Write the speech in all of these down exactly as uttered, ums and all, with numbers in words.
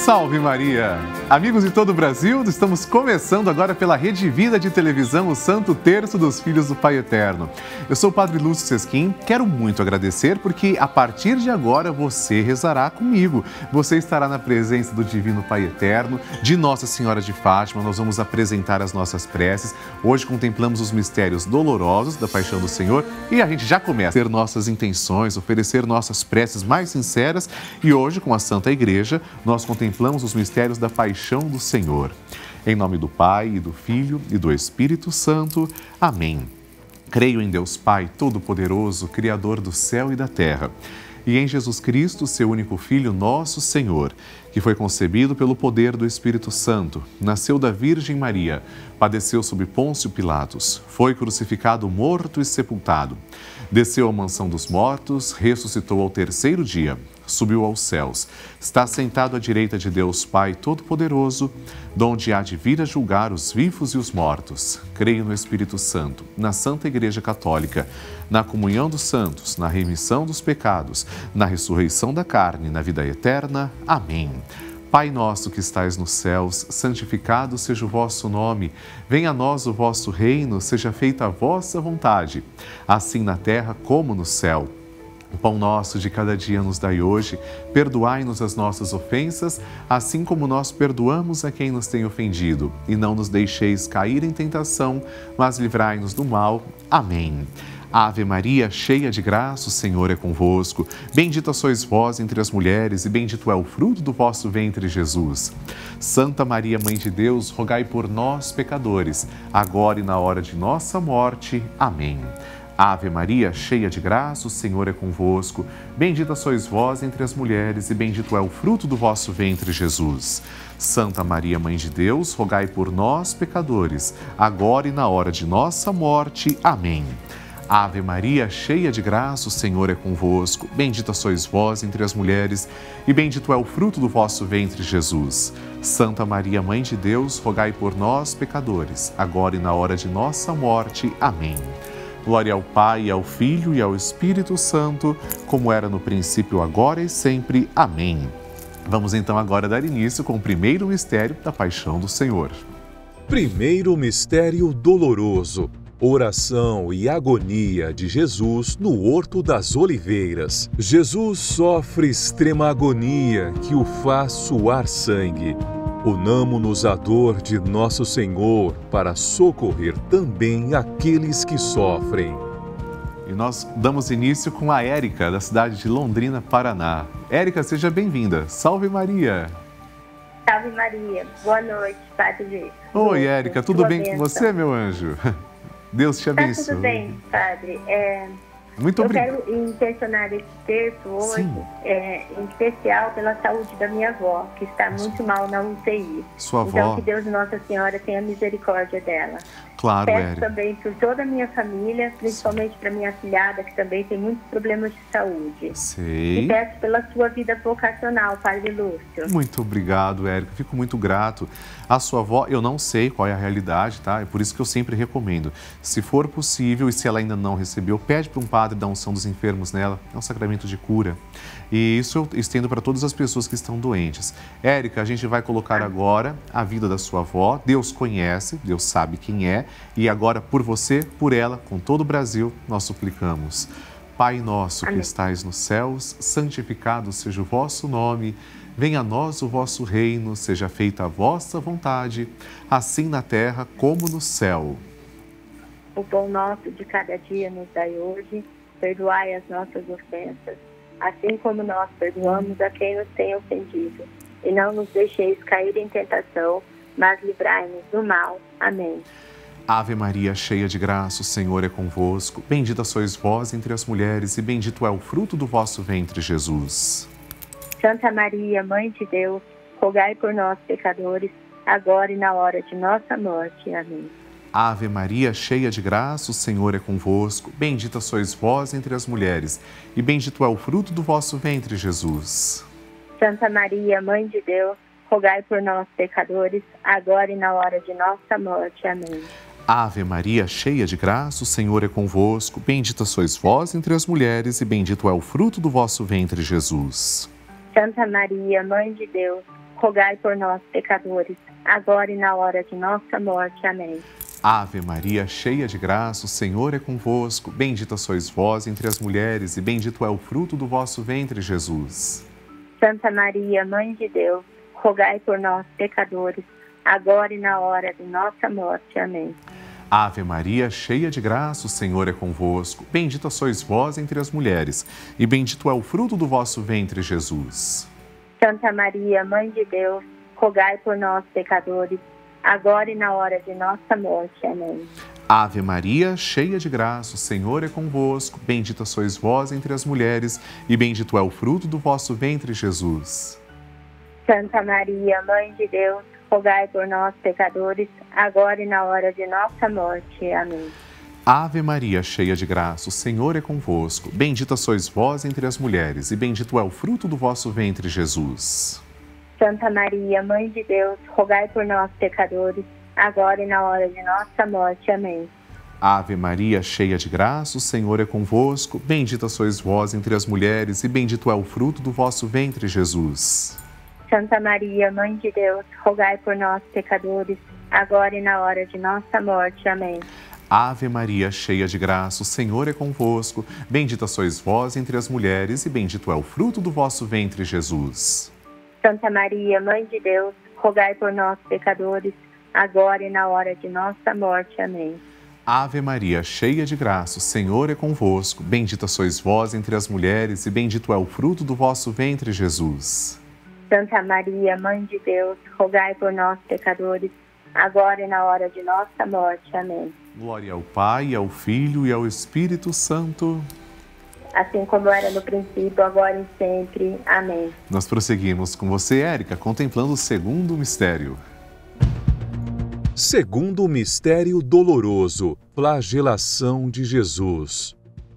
Salve Maria! Amigos de todo o Brasil, estamos começando agora pela Rede Vida de Televisão, o Santo Terço dos Filhos do Pai Eterno. Eu sou o Padre Lúcio Sesquim, quero muito agradecer porque a partir de agora você rezará comigo. Você estará na presença do Divino Pai Eterno, de Nossa Senhora de Fátima, nós vamos apresentar as nossas preces. Hoje contemplamos os mistérios dolorosos da Paixão do Senhor e a gente já começa a ter nossas intenções, oferecer nossas preces mais sinceras e hoje com a Santa Igreja nós contemplamos os mistérios da Paixão do Senhor. Em nome do Pai, e do Filho e do Espírito Santo. Amém. Creio em Deus Pai Todo-Poderoso, Criador do céu e da terra, e em Jesus Cristo, seu único Filho, nosso Senhor, que foi concebido pelo poder do Espírito Santo, nasceu da Virgem Maria, padeceu sob Pôncio Pilatos, foi crucificado, morto e sepultado, desceu à mansão dos mortos, ressuscitou ao terceiro dia, subiu aos céus, está sentado à direita de Deus Pai Todo-Poderoso, donde há de vir a julgar os vivos e os mortos. Creio no Espírito Santo, na Santa Igreja Católica, na comunhão dos santos, na remissão dos pecados, na ressurreição da carne, na vida eterna. Amém. Pai nosso que estais nos céus, santificado seja o vosso nome. Venha a nós o vosso reino, seja feita a vossa vontade, assim na terra como no céu. O pão nosso de cada dia nos dai hoje, perdoai-nos as nossas ofensas, assim como nós perdoamos a quem nos tem ofendido. E não nos deixeis cair em tentação, mas livrai-nos do mal. Amém. Ave Maria, cheia de graça, o Senhor é convosco. Bendita sois vós entre as mulheres e bendito é o fruto do vosso ventre, Jesus. Santa Maria, Mãe de Deus, rogai por nós, pecadores, agora e na hora de nossa morte. Amém. Ave Maria, cheia de graça, o Senhor é convosco. Bendita sois vós entre as mulheres e bendito é o fruto do vosso ventre, Jesus. Santa Maria, Mãe de Deus, rogai por nós, pecadores, agora e na hora de nossa morte. Amém. Ave Maria, cheia de graça, o Senhor é convosco. Bendita sois vós entre as mulheres e bendito é o fruto do vosso ventre, Jesus. Santa Maria, Mãe de Deus, rogai por nós, pecadores, agora e na hora de nossa morte. Amém. Glória ao Pai, ao Filho e ao Espírito Santo, como era no princípio, agora e sempre. Amém. Vamos então agora dar início com o primeiro mistério da Paixão do Senhor. Primeiro mistério doloroso. Oração e agonia de Jesus no Horto das Oliveiras. Jesus sofre extrema agonia que o faz suar sangue. Unamo-nos à dor de Nosso Senhor para socorrer também aqueles que sofrem. E nós damos início com a Érica, da cidade de Londrina, Paraná. Érica, seja bem-vinda. Salve Maria! Salve Maria. Boa noite, Padre. Oi, Érica, tudo bem com você, meu anjo? Deus te abençoe. Tá tudo bem, Padre. É... Muito obrigado. Eu quero intencionar esse terço hoje, é, em especial pela saúde da minha avó, que está muito mal na U T I. Sua avó. Então, que Deus Nossa Senhora tenha misericórdia dela. Claro, Peço Érica. também por toda a minha família, principalmente para minha afilhada, que também tem muitos problemas de saúde. Sei. E peço pela sua vida vocacional, Padre Lúcio. Muito obrigado, Érica. Fico muito grato. A sua avó, eu não sei qual é a realidade, tá? É por isso que eu sempre recomendo. Se for possível e se ela ainda não recebeu, pede para um padre dar unção dos enfermos nela. É um sacramento de cura. E isso eu estendo para todas as pessoas que estão doentes. Érica, a gente vai colocar agora a vida da sua avó. Deus conhece, Deus sabe quem é. E agora, por você, por ela, com todo o Brasil, nós suplicamos. Pai nosso que estais nos céus, santificado seja o vosso nome. Venha a nós o vosso reino, seja feita a vossa vontade, assim na terra como no céu. O pão nosso de cada dia nos dai hoje, perdoai as nossas ofensas, assim como nós perdoamos a quem nos tem ofendido. E não nos deixeis cair em tentação, mas livrai-nos do mal. Amém. Ave Maria, cheia de graça, o Senhor é convosco. Bendita sois vós entre as mulheres e bendito é o fruto do vosso ventre, Jesus. Santa Maria, Mãe de Deus, rogai por nós, pecadores, agora e na hora de nossa morte. Amém. Ave Maria, cheia de graça, o Senhor é convosco. Bendita sois vós entre as mulheres e bendito é o fruto do vosso ventre, Jesus. Santa Maria, Mãe de Deus, rogai por nós, pecadores, agora e na hora de nossa morte. Amém. Ave Maria, cheia de graça, o Senhor é convosco. Bendita sois vós entre as mulheres e bendito é o fruto do vosso ventre, Jesus. Santa Maria, Mãe de Deus, rogai por nós, pecadores, agora e na hora de nossa morte. Amém. Ave Maria, cheia de graça, o Senhor é convosco. Bendita sois vós entre as mulheres e bendito é o fruto do vosso ventre, Jesus. Santa Maria, Mãe de Deus, rogai por nós, pecadores, agora e na hora de nossa morte. Amém. Ave Maria, cheia de graça, o Senhor é convosco. Bendita sois vós entre as mulheres e bendito é o fruto do vosso ventre, Jesus. Santa Maria, Mãe de Deus, rogai por nós, pecadores, agora e na hora de nossa morte. Amém. Ave Maria, cheia de graça, o Senhor é convosco. Bendita sois vós entre as mulheres e bendito é o fruto do vosso ventre, Jesus. Santa Maria, Mãe de Deus, rogai por nós, pecadores, agora e na hora de nossa morte. Amém. Ave Maria, cheia de graça, o Senhor é convosco. Bendita sois vós entre as mulheres e bendito é o fruto do vosso ventre, Jesus. Santa Maria, Mãe de Deus, rogai por nós, pecadores, agora e na hora de nossa morte. Amém. Ave Maria, cheia de graça, o Senhor é convosco. Bendita sois vós entre as mulheres e bendito é o fruto do vosso ventre, Jesus. Santa Maria, Mãe de Deus, rogai por nós, pecadores, agora e na hora de nossa morte. Amém. Ave Maria, cheia de graça, o Senhor é convosco. Bendita sois vós entre as mulheres e bendito é o fruto do vosso ventre, Jesus. Santa Maria, Mãe de Deus, rogai por nós, pecadores, agora e na hora de nossa morte. Amém. Ave Maria, cheia de graça, o Senhor é convosco. Bendita sois vós entre as mulheres e bendito é o fruto do vosso ventre, Jesus. Santa Maria, Mãe de Deus, rogai por nós, pecadores, agora e na hora de nossa morte. Amém. Glória ao Pai, ao Filho e ao Espírito Santo. Assim como era no princípio, agora e sempre. Amém. Nós prosseguimos com você, Érica, contemplando o segundo mistério. Segundo mistério doloroso, flagelação de Jesus.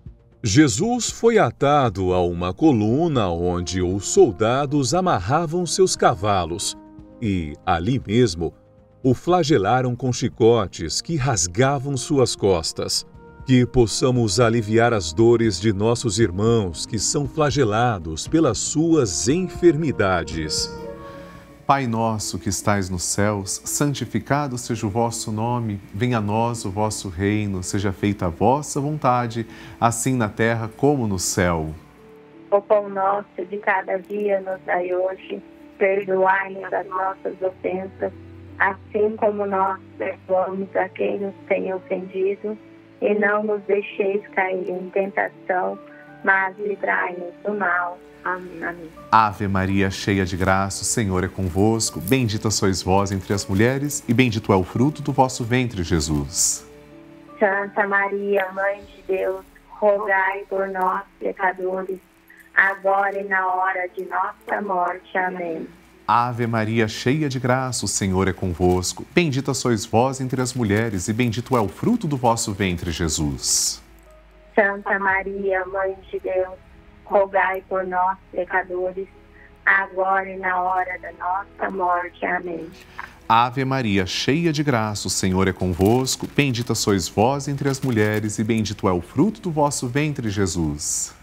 Jesus foi atado a uma coluna onde os soldados amarravam seus cavalos e, ali mesmo, o flagelaram com chicotes que rasgavam suas costas. Que possamos aliviar as dores de nossos irmãos que são flagelados pelas suas enfermidades. Pai nosso que estais nos céus, santificado seja o vosso nome, venha a nós o vosso reino, seja feita a vossa vontade, assim na terra como no céu. O pão nosso de cada dia nos dai hoje, perdoai-nos as nossas ofensas, assim como nós perdoamos a quem nos tem ofendido, e não nos deixeis cair em tentação, mas livrai-nos do mal. Amém. Amém. Ave Maria, cheia de graça, o Senhor é convosco. Bendita sois vós entre as mulheres e bendito é o fruto do vosso ventre, Jesus. Santa Maria, Mãe de Deus, rogai por nós, pecadores, agora e na hora de nossa morte. Amém. Ave Maria, cheia de graça, o Senhor é convosco. Bendita sois vós entre as mulheres e bendito é o fruto do vosso ventre, Jesus. Santa Maria, Mãe de Deus, rogai por nós, pecadores, agora e na hora da nossa morte. Amém. Ave Maria, cheia de graça, o Senhor é convosco. Bendita sois vós entre as mulheres e bendito é o fruto do vosso ventre, Jesus.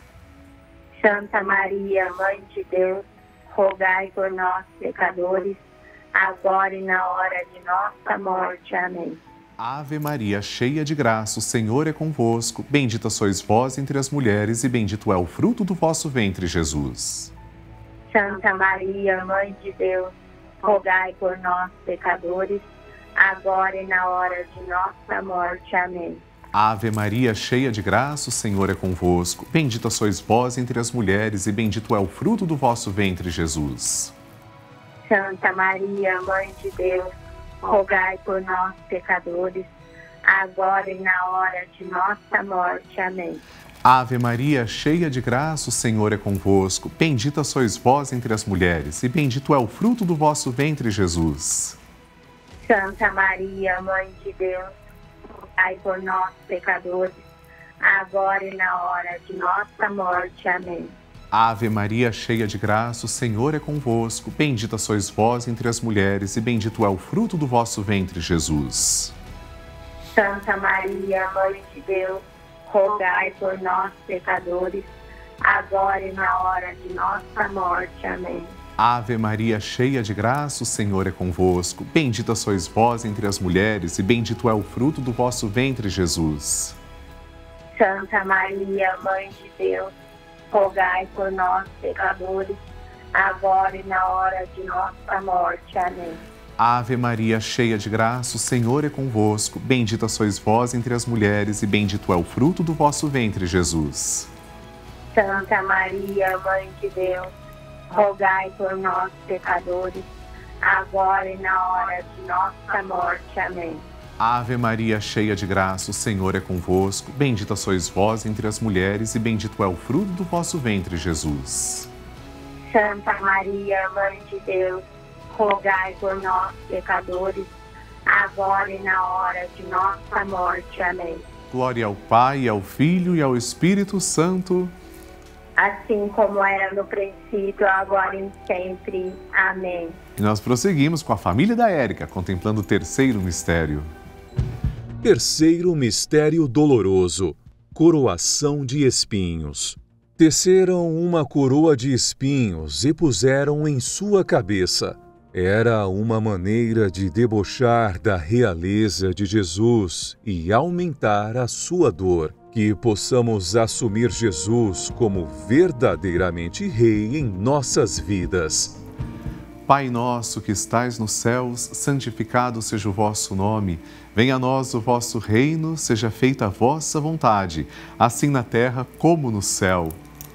Santa Maria, Mãe de Deus, rogai por nós, pecadores, agora e na hora de nossa morte. Amém. Ave Maria, cheia de graça, o Senhor é convosco. Bendita sois vós entre as mulheres e bendito é o fruto do vosso ventre, Jesus. Santa Maria, Mãe de Deus, rogai por nós, pecadores, agora e na hora de nossa morte. Amém. Ave Maria, cheia de graça, o Senhor é convosco. Bendita sois vós entre as mulheres e bendito é o fruto do vosso ventre, Jesus. Santa Maria, Mãe de Deus, rogai por nós, pecadores, agora e na hora de nossa morte. Amém. Ave Maria, cheia de graça, o Senhor é convosco. Bendita sois vós entre as mulheres e bendito é o fruto do vosso ventre, Jesus. Santa Maria, Mãe de Deus, rogai por nós, pecadores, agora e na hora de nossa morte. Amém. Ave Maria, cheia de graça, o Senhor é convosco. Bendita sois vós entre as mulheres e bendito é o fruto do vosso ventre, Jesus. Santa Maria, Mãe de Deus, rogai por nós, pecadores, agora e na hora de nossa morte. Amém. Ave Maria, cheia de graça, o Senhor é convosco. Bendita sois vós entre as mulheres e bendito é o fruto do vosso ventre, Jesus. Santa Maria, Mãe de Deus, rogai por nós, pecadores, agora e na hora de nossa morte. Amém. Ave Maria, cheia de graça, o Senhor é convosco. Bendita sois vós entre as mulheres e bendito é o fruto do vosso ventre, Jesus. Santa Maria, Mãe de Deus, rogai por nós, pecadores, agora e na hora de nossa morte. Amém. Ave Maria, cheia de graça, o Senhor é convosco. Bendita sois vós entre as mulheres e bendito é o fruto do vosso ventre, Jesus. Santa Maria, Mãe de Deus, rogai por nós, pecadores, agora e na hora de nossa morte. Amém. Glória ao Pai, ao Filho e ao Espírito Santo. Assim como era no princípio, agora e sempre. Amém. E nós prosseguimos com a família da Érica, contemplando o terceiro mistério. Terceiro mistério doloroso, coroação de espinhos. Teceram uma coroa de espinhos e puseram em sua cabeça. Era uma maneira de debochar da realeza de Jesus e aumentar a sua dor. Que possamos assumir Jesus como verdadeiramente Rei em nossas vidas. Pai nosso que estais nos céus, santificado seja o vosso nome. Venha a nós o vosso reino, seja feita a vossa vontade, assim na terra como no céu.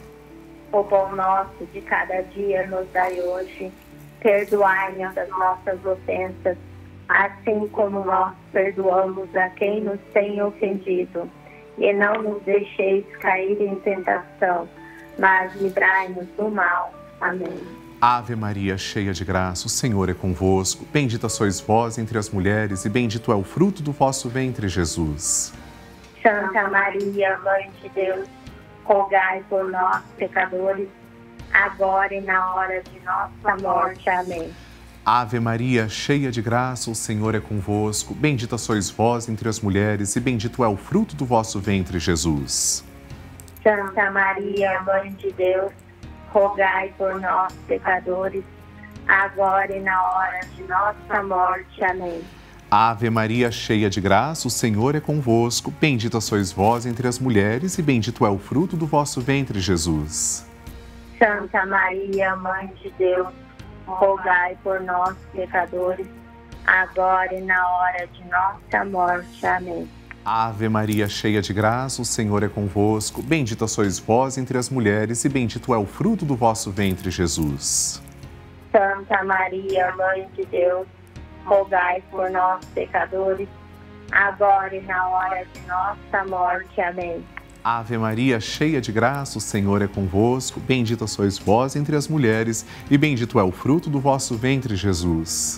O pão nosso de cada dia nos dai hoje. Perdoai-nos as nossas ofensas, assim como nós perdoamos a quem nos tem ofendido. E não nos deixeis cair em tentação, mas livrai-nos do mal. Amém. Ave Maria, cheia de graça, o Senhor é convosco. Bendita sois vós entre as mulheres e bendito é o fruto do vosso ventre, Jesus. Santa Maria, Mãe de Deus, rogai por nós, pecadores, agora e na hora de nossa morte. Amém. Ave Maria, cheia de graça, o Senhor é convosco. Bendita sois vós entre as mulheres e bendito é o fruto do vosso ventre, Jesus. Santa Maria, Mãe de Deus, rogai por nós, pecadores, agora e na hora de nossa morte. Amém. Ave Maria, cheia de graça, o Senhor é convosco. Bendita sois vós entre as mulheres e bendito é o fruto do vosso ventre, Jesus. Santa Maria, Mãe de Deus, rogai por nós, pecadores, agora e na hora de nossa morte. Amém. Ave Maria, cheia de graça, o Senhor é convosco. Bendita sois vós entre as mulheres e bendito é o fruto do vosso ventre, Jesus. Santa Maria, Mãe de Deus, rogai por nós, pecadores, agora e na hora de nossa morte. Amém. Ave Maria, cheia de graça, o Senhor é convosco. Bendita sois vós entre as mulheres e bendito é o fruto do vosso ventre, Jesus.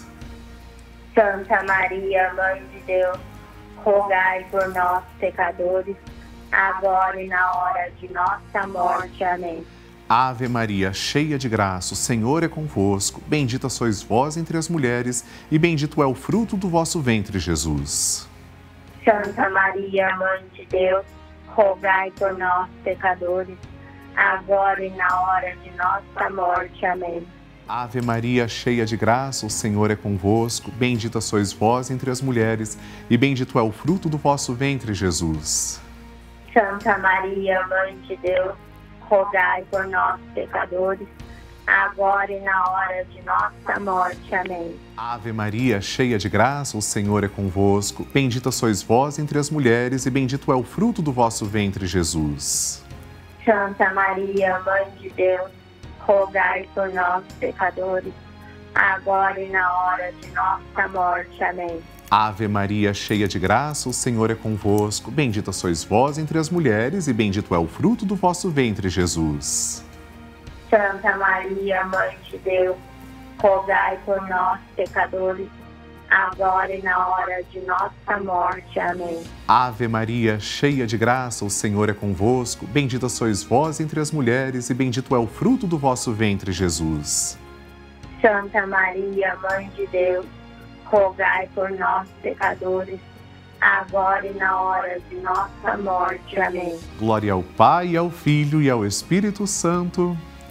Santa Maria, Mãe de Deus, rogai por nós, pecadores, agora e na hora de nossa morte. Amém. Ave Maria, cheia de graça, o Senhor é convosco. Bendita sois vós entre as mulheres e bendito é o fruto do vosso ventre, Jesus. Santa Maria, Mãe de Deus, rogai por nós, pecadores, agora e na hora de nossa morte. Amém. Ave Maria, cheia de graça, o Senhor é convosco. Bendita sois vós entre as mulheres e bendito é o fruto do vosso ventre, Jesus. Santa Maria, Mãe de Deus, rogai por nós, pecadores, agora e na hora de nossa morte. Amém. Ave Maria, cheia de graça, o Senhor é convosco. Bendita sois vós entre as mulheres e bendito é o fruto do vosso ventre, Jesus. Santa Maria, Mãe de Deus, rogai por nós, pecadores, agora e na hora de nossa morte. Amém. Ave Maria, cheia de graça, o Senhor é convosco. Bendita sois vós entre as mulheres e bendito é o fruto do vosso ventre, Jesus. Santa Maria, Mãe de Deus, rogai por nós, pecadores, agora e na hora de nossa morte. Amém. Ave Maria, cheia de graça, o Senhor é convosco. Bendita sois vós entre as mulheres e bendito é o fruto do vosso ventre, Jesus. Santa Maria, Mãe de Deus, rogai por nós, pecadores, agora e na hora de nossa morte. Amém. Glória ao Pai, ao Filho e ao Espírito Santo.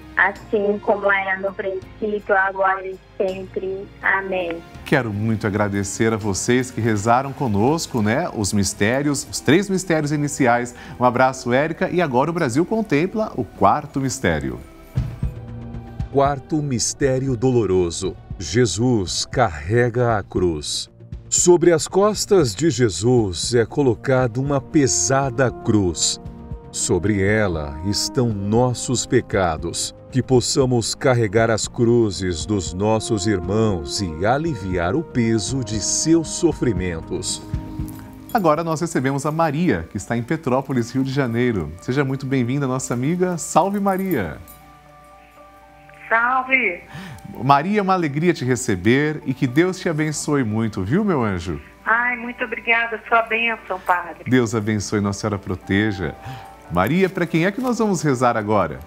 assim como era no princípio, agora e sempre. Amém. Quero muito agradecer a vocês que rezaram conosco, né? Os mistérios, os três mistérios iniciais. Um abraço, Érica. E agora o Brasil contempla o quarto mistério. Quarto mistério doloroso. Jesus carrega a cruz. Sobre as costas de Jesus é colocada uma pesada cruz. Sobre ela estão nossos pecados. Que possamos carregar as cruzes dos nossos irmãos e aliviar o peso de seus sofrimentos. Agora nós recebemos a Maria, que está em Petrópolis, Rio de Janeiro. Seja muito bem-vinda, nossa amiga. Salve, Maria! Salve! Maria, é uma alegria te receber e que Deus te abençoe muito, viu, meu anjo? Ai, muito obrigada, sua bênção, Padre. Deus abençoe, Nossa Senhora proteja. Maria, para quem é que nós vamos rezar agora?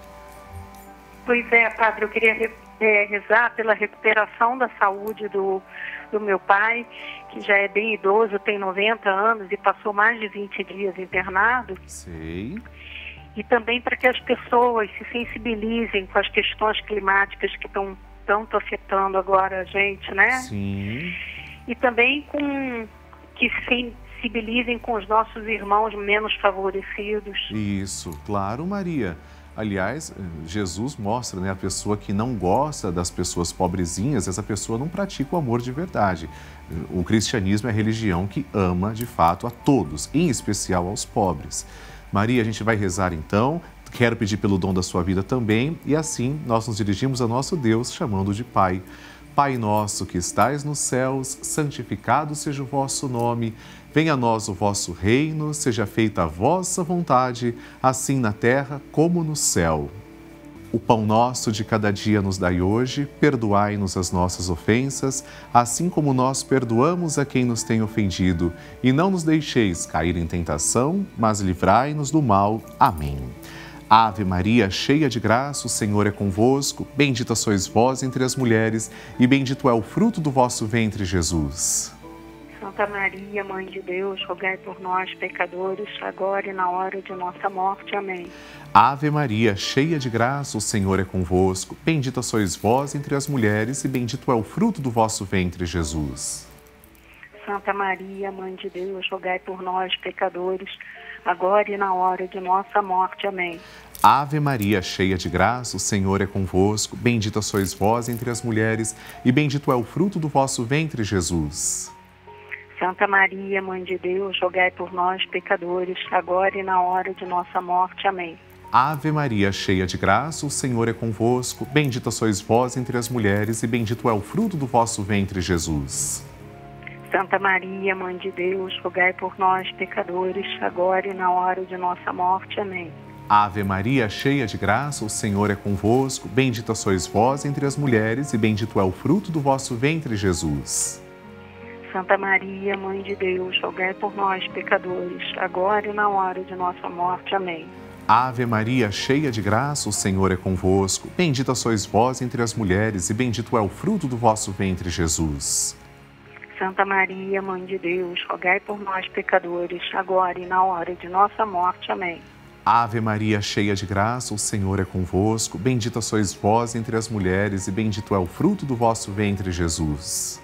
Pois é, Padre, eu queria é, rezar pela recuperação da saúde do, do meu pai, que já é bem idoso, tem noventa anos e passou mais de vinte dias internado. Sei. E também para que as pessoas se sensibilizem com as questões climáticas que estão tanto afetando agora a gente, né? Sim. E também com que se sensibilizem com os nossos irmãos menos favorecidos. Isso, claro, Maria. Aliás, Jesus mostra, né, a pessoa que não gosta das pessoas pobrezinhas, essa pessoa não pratica o amor de verdade. O cristianismo é a religião que ama, de fato, a todos, em especial aos pobres. Maria, a gente vai rezar então, quero pedir pelo dom da sua vida também, e assim nós nos dirigimos a nosso Deus, chamando de Pai. Pai nosso que estais nos céus, santificado seja o vosso nome. Venha a nós o vosso reino, seja feita a vossa vontade, assim na terra como no céu. O pão nosso de cada dia nos dai hoje, perdoai-nos as nossas ofensas, assim como nós perdoamos a quem nos tem ofendido. E não nos deixeis cair em tentação, mas livrai-nos do mal. Amém. Ave Maria, cheia de graça, o Senhor é convosco. Bendita sois vós entre as mulheres, e bendito é o fruto do vosso ventre, Jesus. Santa Maria, Mãe de Deus, rogai por nós, pecadores, agora e na hora de nossa morte. Amém. Ave Maria, cheia de graça, o Senhor é convosco. Bendita sois vós entre as mulheres, e bendito é o fruto do vosso ventre, Jesus. Santa Maria, Mãe de Deus, rogai por nós, pecadores, agora e na hora de nossa morte. Amém. Ave Maria, cheia de graça, o Senhor é convosco. Bendita sois vós entre as mulheres, e bendito é o fruto do vosso ventre, Jesus. Santa Maria, Mãe de Deus, rogai por nós, pecadores, agora e na hora de nossa morte. Amém. Ave Maria, cheia de graça, o Senhor é convosco. Bendita sois vós entre as mulheres, e bendito é o fruto do vosso ventre, Jesus. Santa Maria, Mãe de Deus, rogai por nós, pecadores, agora e na hora de nossa morte. Amém. Ave Maria, cheia de graça, o Senhor é convosco. Bendita sois vós entre as mulheres, e bendito é o fruto do vosso ventre, Jesus. Santa Maria, Mãe de Deus, rogai por nós, pecadores, agora e na hora de nossa morte. Amém. Ave Maria, cheia de graça, o Senhor é convosco. Bendita sois vós entre as mulheres, e bendito é o fruto do vosso ventre, Jesus. Santa Maria, Mãe de Deus, rogai por nós, pecadores, agora e na hora de nossa morte. Amém. Ave Maria, cheia de graça, o Senhor é convosco. Bendita sois vós entre as mulheres, e bendito é o fruto do vosso ventre, Jesus.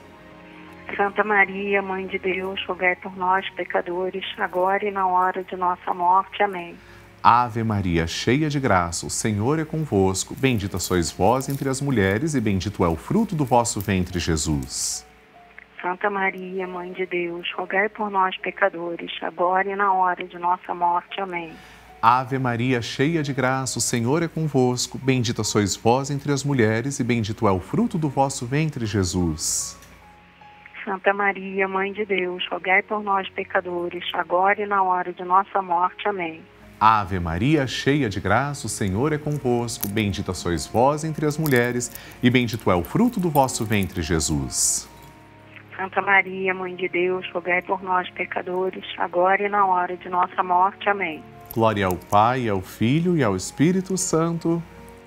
Santa Maria, Mãe de Deus, rogai por nós, pecadores, agora e na hora de nossa morte. Amém. Ave Maria, cheia de graça, o Senhor é convosco. Bendita sois vós entre as mulheres, e bendito é o fruto do vosso ventre, Jesus. Santa Maria, Mãe de Deus, rogai por nós, pecadores, agora e na hora de nossa morte. Amém. Ave Maria, cheia de graça, o Senhor é convosco. Bendita sois vós entre as mulheres, e bendito é o fruto do vosso ventre, Jesus. Santa Maria, Mãe de Deus, rogai por nós, pecadores, agora e na hora de nossa morte. Amém. Ave Maria, cheia de graça, o Senhor é convosco. Bendita sois vós entre as mulheres, e bendito é o fruto do vosso ventre, Jesus. Santa Maria, Mãe de Deus, rogai por nós, pecadores, agora e na hora de nossa morte. Amém. Glória ao Pai, ao Filho e ao Espírito Santo,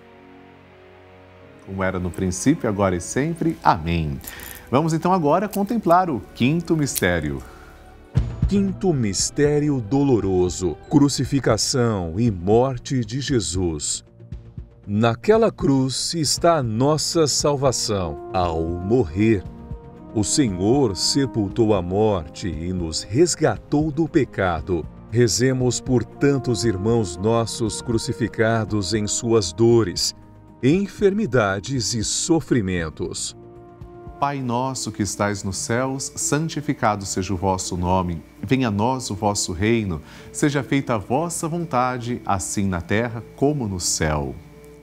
como era no princípio, agora e sempre. Amém. Vamos então agora contemplar o quinto mistério. Quinto mistério doloroso, crucificação e morte de Jesus. Naquela cruz está a nossa salvação. Ao morrer, o Senhor sepultou a morte e nos resgatou do pecado. Rezemos por tantos irmãos nossos crucificados em suas dores, enfermidades e sofrimentos. Pai nosso que estais nos céus, santificado seja o vosso nome. Venha a nós o vosso reino. Seja feita a vossa vontade, assim na terra como no céu.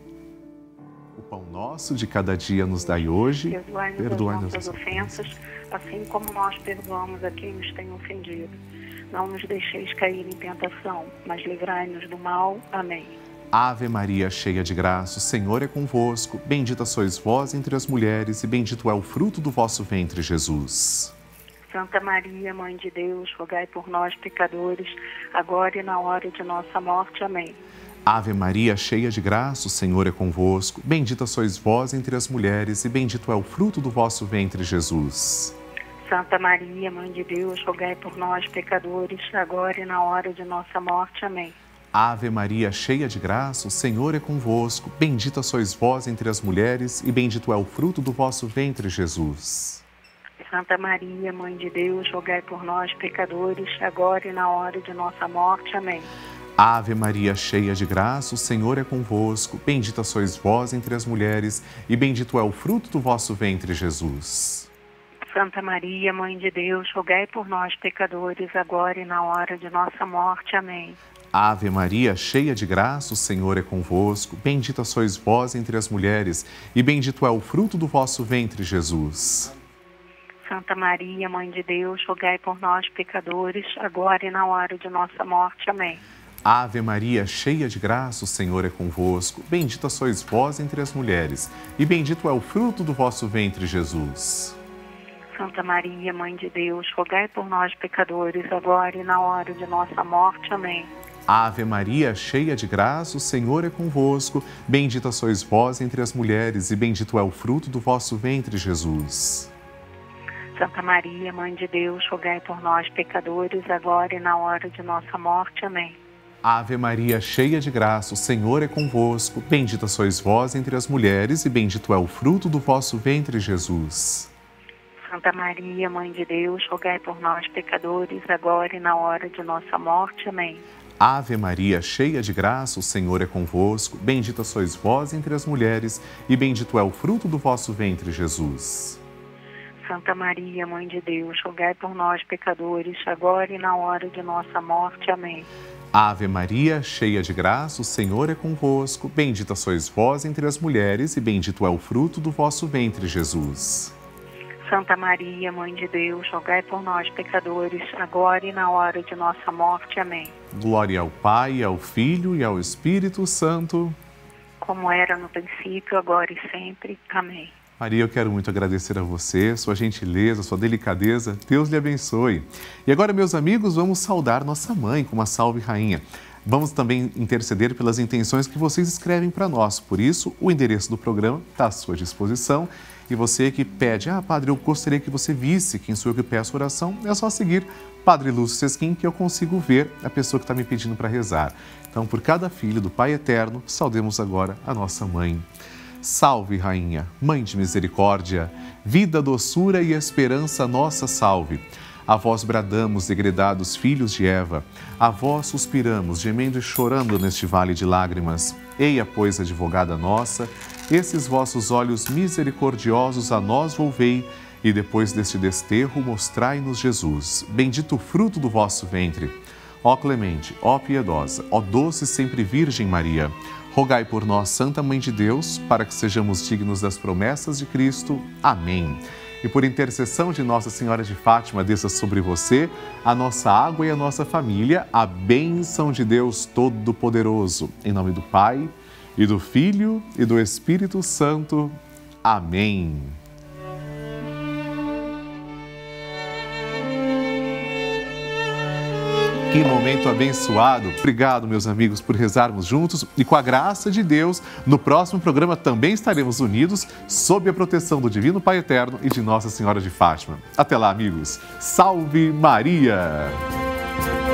O pão nosso de cada dia nos dai hoje. Perdoai-nos Perdoai-nos as nossas ofensas, assim como nós perdoamos a quem nos tem ofendido. Não nos deixeis cair em tentação, mas livrai-nos do mal. Amém. Ave Maria, cheia de graça, o Senhor é convosco. Bendita sois vós entre as mulheres e bendito é o fruto do vosso ventre, Jesus. Santa Maria, Mãe de Deus, rogai por nós, pecadores, agora e na hora de nossa morte. Amém. Ave Maria, cheia de graça, o Senhor é convosco. Bendita sois vós entre as mulheres e bendito é o fruto do vosso ventre, Jesus. Santa Maria, Mãe de Deus, rogai por nós, pecadores, agora e na hora de nossa morte. Amém. Ave Maria, cheia de graça, o Senhor é convosco. Bendita sois vós entre as mulheres e bendito é o fruto do vosso ventre, Jesus. Santa Maria, Mãe de Deus, rogai por nós, pecadores, agora e na hora de nossa morte. Amém. Ave Maria, cheia de graça, o Senhor é convosco. Bendita sois vós entre as mulheres e bendito é o fruto do vosso ventre, Jesus. Santa Maria, Mãe de Deus, rogai por nós, pecadores, agora e na hora de nossa morte. Amém. Ave Maria, cheia de graça, o Senhor é convosco. Bendita sois vós entre as mulheres e bendito é o fruto do vosso ventre, Jesus. Santa Maria, Mãe de Deus, rogai por nós, pecadores, agora e na hora de nossa morte. Amém. Ave Maria, cheia de graça, o Senhor é convosco. Bendita sois vós entre as mulheres e bendito é o fruto do vosso ventre, Jesus. Santa Maria, Mãe de Deus, rogai por nós, pecadores, agora e na hora de nossa morte. Amém. Ave Maria, cheia de graça, o Senhor é convosco. Bendita sois vós entre as mulheres e bendito é o fruto do vosso ventre, Jesus. Santa Maria, Mãe de Deus, rogai por nós, pecadores, agora e na hora de nossa morte. Amém. Ave Maria, cheia de graça, o Senhor é convosco. Bendita sois vós entre as mulheres e bendito é o fruto do vosso ventre, Jesus. Santa Maria, Mãe de Deus, rogai por nós, pecadores, agora e na hora de nossa morte. Amém. Ave Maria, cheia de graça, o Senhor é convosco. Bendita sois vós entre as mulheres e bendito é o fruto do vosso ventre, Jesus. Santa Maria, Mãe de Deus, rogai por nós, pecadores, agora e na hora de nossa morte. Amém. Ave Maria, cheia de graça, o Senhor é convosco. Bendita sois vós entre as mulheres e bendito é o fruto do vosso ventre, Jesus. Santa Maria, Mãe de Deus, rogai por nós, pecadores, agora e na hora de nossa morte. Amém. Glória ao Pai, ao Filho e ao Espírito Santo. Como era no princípio, agora e sempre. Amém. Maria, eu quero muito agradecer a você, sua gentileza, sua delicadeza. Deus lhe abençoe. E agora, meus amigos, vamos saudar nossa mãe com uma salve rainha. Vamos também interceder pelas intenções que vocês escrevem para nós. Por isso, o endereço do programa está à sua disposição. E você que pede, ah, Padre, eu gostaria que você visse quem sou eu que peço oração, é só seguir Padre Lúcio Sesquim, que eu consigo ver a pessoa que está me pedindo para rezar. Então, por cada filho do Pai Eterno, saudemos agora a nossa mãe. Salve, Rainha, Mãe de Misericórdia, vida, doçura e esperança nossa salve. A vós bradamos, degredados filhos de Eva, a vós suspiramos, gemendo e chorando neste vale de lágrimas. Eia, pois, advogada nossa, esses vossos olhos misericordiosos a nós volvei, e depois deste desterro mostrai-nos Jesus, bendito o fruto do vosso ventre. Ó clemente, ó piedosa, ó doce sempre Virgem Maria, rogai por nós, Santa Mãe de Deus, para que sejamos dignos das promessas de Cristo. Amém. E por intercessão de Nossa Senhora de Fátima, desça sobre você, a nossa água e a nossa família, a bênção de Deus Todo-Poderoso. Em nome do Pai, e do Filho, e do Espírito Santo. Amém. Que momento abençoado. Obrigado, meus amigos, por rezarmos juntos e com a graça de Deus, no próximo programa também estaremos unidos sob a proteção do Divino Pai Eterno e de Nossa Senhora de Fátima. Até lá, amigos. Salve Maria!